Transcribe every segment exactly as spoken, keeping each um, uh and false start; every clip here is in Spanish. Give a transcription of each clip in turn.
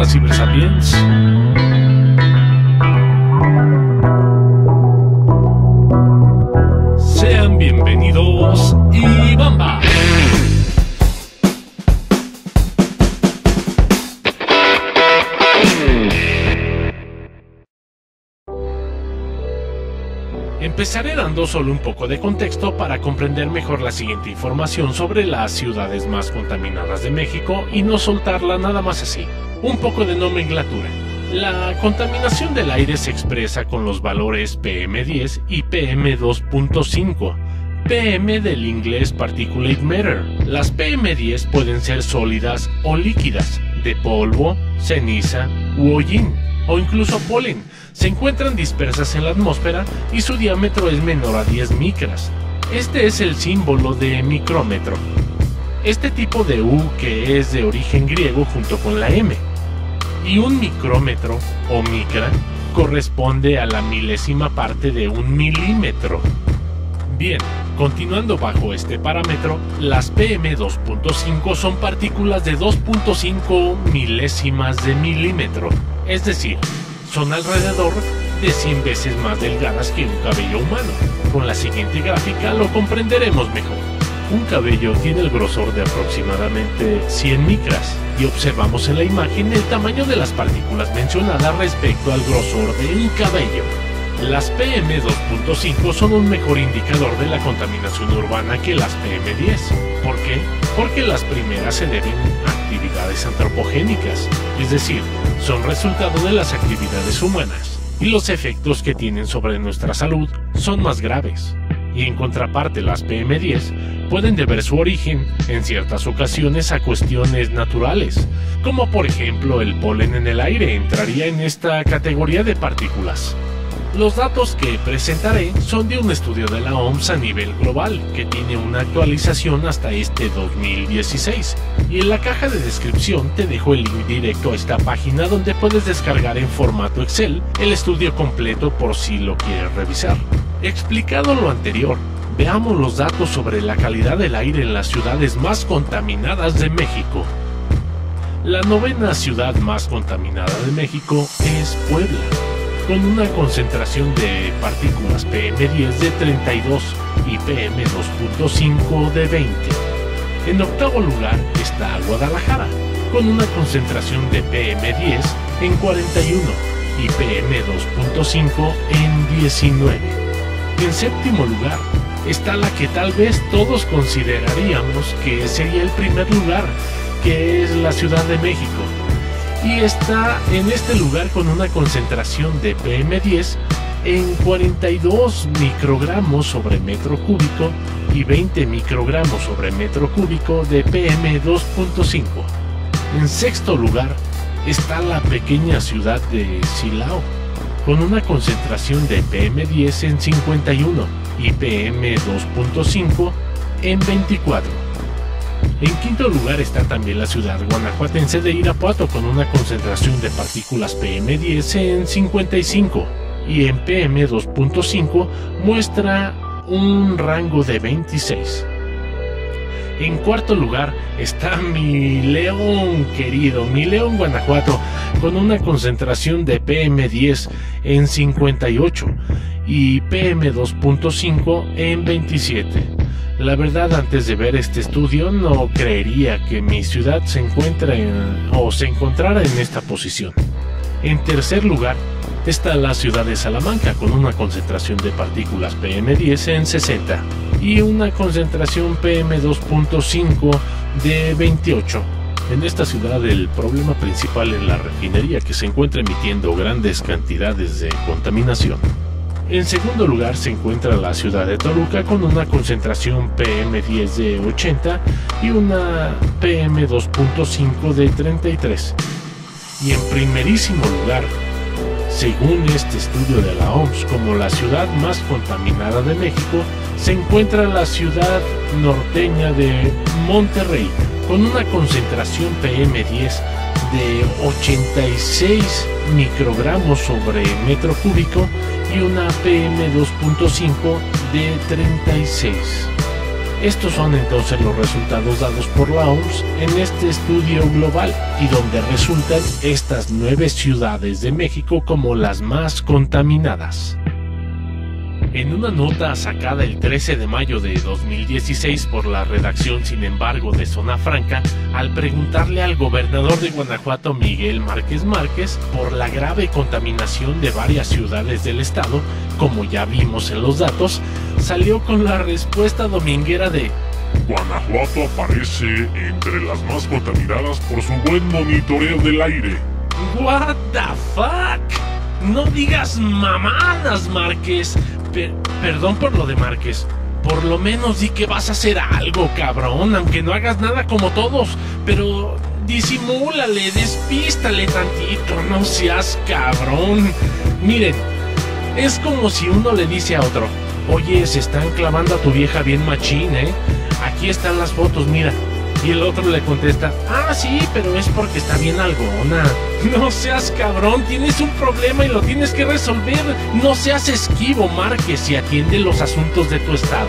Hola Cibersapiens. Sean bienvenidos y ¡bamba! Empezaré dando solo un poco de contexto para comprender mejor la siguiente información sobre las ciudades más contaminadas de México y no soltarla nada más así. Un poco de nomenclatura. La contaminación del aire se expresa con los valores P M diez y P M dos punto cinco. P M del inglés Particulate Matter. Las P M diez pueden ser sólidas o líquidas, de polvo, ceniza u hollín, o incluso polen. Se encuentran dispersas en la atmósfera y su diámetro es menor a diez micras. Este es el símbolo de micrómetro. Este tipo de U que es de origen griego junto con la M. Y un micrómetro o micra corresponde a la milésima parte de un milímetro. Bien, continuando bajo este parámetro, las P M dos punto cinco son partículas de dos punto cinco milésimas de milímetro, es decir, son alrededor de cien veces más delgadas que un cabello humano. Con la siguiente gráfica lo comprenderemos mejor. Un cabello tiene el grosor de aproximadamente cien micras y observamos en la imagen el tamaño de las partículas mencionadas respecto al grosor de un cabello. Las P M dos punto cinco son un mejor indicador de la contaminación urbana que las P M diez. ¿Por qué? Porque las primeras se deben a actividades antropogénicas, es decir, son resultado de las actividades humanas, y los efectos que tienen sobre nuestra salud son más graves. Y en contraparte, las P M diez pueden deber su origen, en ciertas ocasiones, a cuestiones naturales, como por ejemplo el polen en el aire entraría en esta categoría de partículas. Los datos que presentaré son de un estudio de la O M S a nivel global, que tiene una actualización hasta este dos mil dieciséis, y en la caja de descripción te dejo el link directo a esta página donde puedes descargar en formato Excel el estudio completo por si lo quieres revisar. Explicado lo anterior, veamos los datos sobre la calidad del aire en las ciudades más contaminadas de México. La novena ciudad más contaminada de México es Puebla, con una concentración de partículas P M diez de treinta y dos y P M dos punto cinco de veinte. En octavo lugar está Guadalajara, con una concentración de P M diez en cuarenta y uno y P M dos punto cinco en diecinueve. En séptimo lugar está la que tal vez todos consideraríamos que sería el primer lugar, que es la Ciudad de México. Y está en este lugar con una concentración de P M diez en cuarenta y dos microgramos sobre metro cúbico y veinte microgramos sobre metro cúbico de P M dos punto cinco. En sexto lugar está la pequeña ciudad de Silao, con una concentración de P M diez en cincuenta y uno y P M dos punto cinco en veinticuatro. En quinto lugar está también la ciudad guanajuatense de Irapuato, con una concentración de partículas P M diez en cincuenta y cinco y en P M dos punto cinco muestra un rango de veintiséis. En cuarto lugar está mi León querido, mi León Guanajuato, con una concentración de P M diez en cincuenta y ocho y P M dos punto cinco en veintisiete. La verdad, antes de ver este estudio no creería que mi ciudad se encuentre o se encontrara en esta posición. En tercer lugar está la ciudad de Salamanca, con una concentración de partículas P M diez en sesenta y una concentración P M dos punto cinco de veintiocho. En esta ciudad el problema principal es la refinería, que se encuentra emitiendo grandes cantidades de contaminación. En segundo lugar se encuentra la ciudad de Toluca, con una concentración P M diez de ochenta y una P M dos punto cinco de treinta y tres. Y en primerísimo lugar, según este estudio de la O M S, como la ciudad más contaminada de México, se encuentra la ciudad norteña de Monterrey, con una concentración P M diez de ochenta y seis microgramos sobre metro cúbico y una P M dos punto cinco de treinta y seis. Estos son entonces los resultados dados por la O M S en este estudio global, y donde resultan estas nueve ciudades de México como las más contaminadas. En una nota sacada el trece de mayo de dos mil dieciséis por la redacción, sin embargo, de Zona Franca, al preguntarle al gobernador de Guanajuato, Miguel Márquez Márquez, por la grave contaminación de varias ciudades del estado, como ya vimos en los datos, salió con la respuesta dominguera de: Guanajuato aparece entre las más contaminadas por su buen monitoreo del aire. What the fuck? No digas mamadas, Márquez. Per- perdón por lo de Márquez. Por lo menos di que vas a hacer algo, cabrón, aunque no hagas nada como todos. Pero disimúlale, despístale tantito, no seas cabrón. Miren, es como si uno le dice a otro: oye, se están clavando a tu vieja bien machín, ¿eh? Aquí están las fotos, mira. Y el otro le contesta: ah, sí, pero es porque está bien algona. No seas cabrón, tienes un problema y lo tienes que resolver. No seas esquivo, Márquez, y atiende los asuntos de tu estado.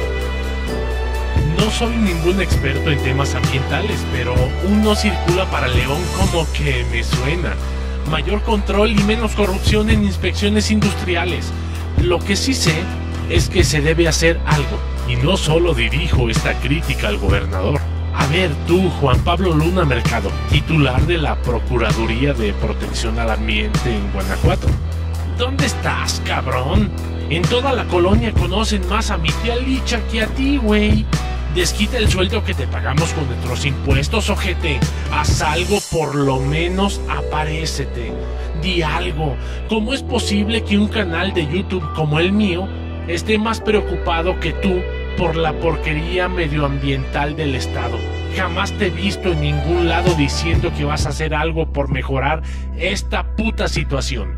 No soy ningún experto en temas ambientales, pero uno circula para León como que me suena. Mayor control y menos corrupción en inspecciones industriales. Lo que sí sé es que se debe hacer algo, y no solo dirijo esta crítica al gobernador. A ver tú, Juan Pablo Luna Mercado, titular de la Procuraduría de Protección al Ambiente en Guanajuato. ¿Dónde estás, cabrón? En toda la colonia conocen más a mi tía Licha que a ti, güey. Desquita el sueldo que te pagamos con nuestros impuestos, ojete. Haz algo, por lo menos aparécete. Di algo. ¿Cómo es posible que un canal de YouTube como el mío esté más preocupado que tú por la porquería medioambiental del estado? Jamás te he visto en ningún lado diciendo que vas a hacer algo por mejorar esta puta situación.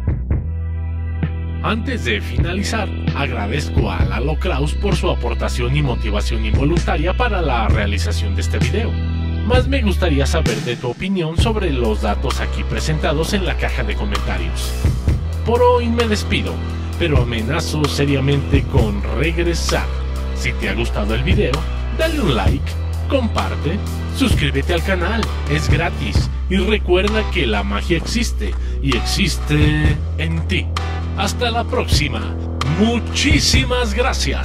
Antes de finalizar, agradezco a Lalo Kraus por su aportación y motivación involuntaria para la realización de este video. Más me gustaría saber de tu opinión sobre los datos aquí presentados en la caja de comentarios. Por hoy me despido, pero amenazo seriamente con regresar. Si te ha gustado el video, dale un like, comparte, suscríbete al canal, es gratis, y recuerda que la magia existe, y existe en ti. Hasta la próxima. Muchísimas gracias.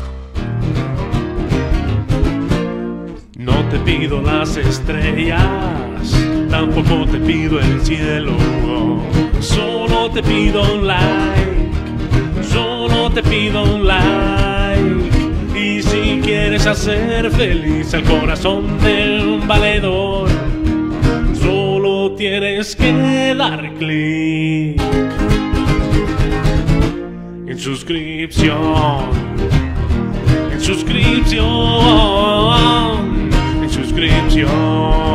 No te pido las estrellas, tampoco te pido el cielo. Solo te pido un like, solo te pido un like. Y si quieres hacer feliz al corazón de un valedor, solo tienes que dar clic en suscripción, en suscripción, en suscripción.